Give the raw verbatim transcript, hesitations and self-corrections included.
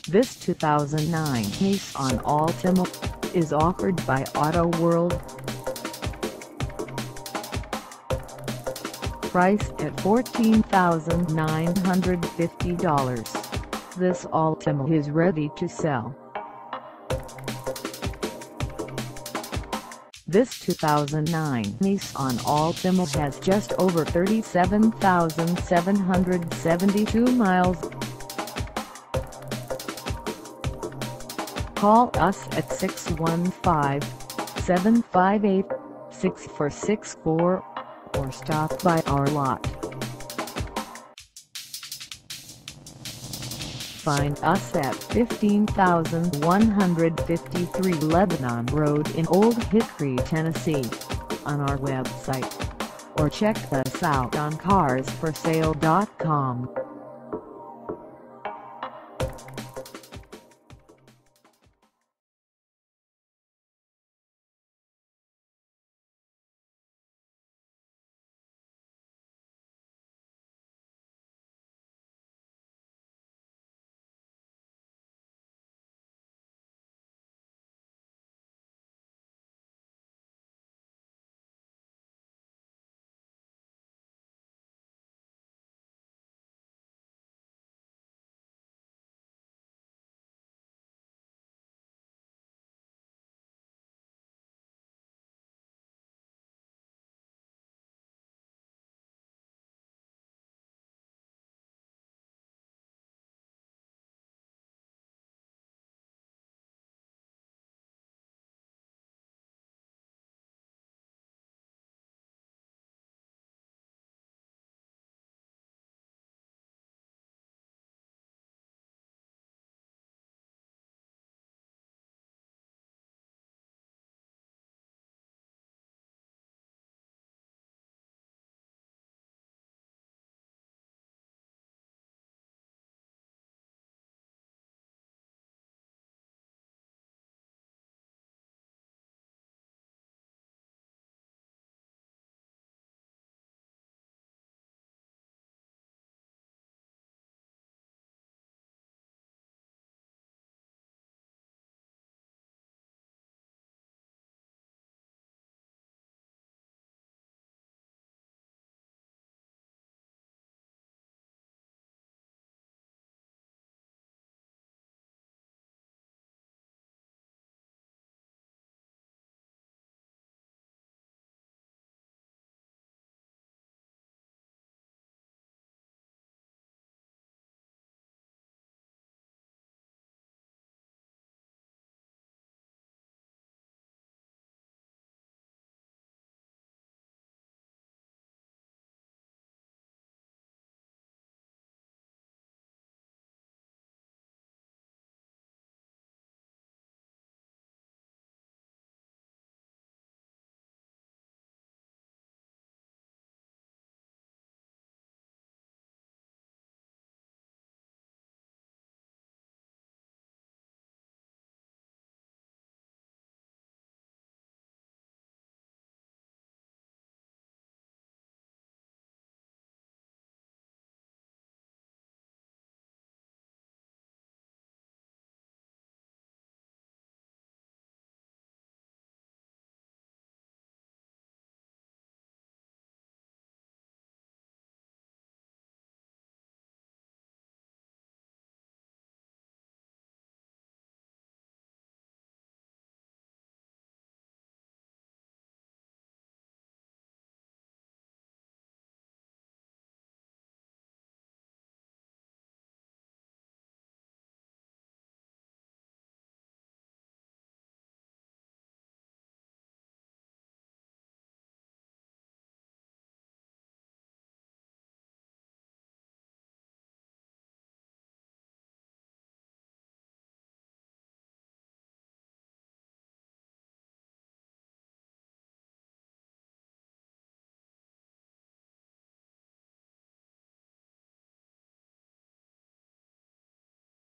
This two thousand nine Nissan Altima is offered by Auto World. Priced at fourteen thousand nine hundred fifty dollars, this Altima is ready to sell. This two thousand nine Nissan Altima has just over thirty-seven thousand seven hundred seventy-two miles. Call us at six one five, seven five eight, six four six four or stop by our lot. Find us at fifteen thousand one hundred fifty-three Lebanon Road in Old Hickory, Tennessee, on our website, or check us out on cars for sale dot com.